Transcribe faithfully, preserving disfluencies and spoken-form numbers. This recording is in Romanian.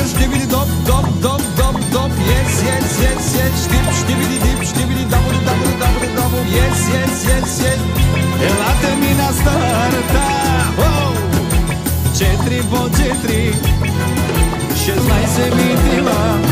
știbidi dop, dop, dop, dop, dop. Yes, yes, yes, yes. Știb, știbidi dip, știbidi daburi, daburi, daburi, daburi. Yes, yes, yes, yes. E la termina starta. Oh! Cetri, po cetri. Šestnaest se mi dila.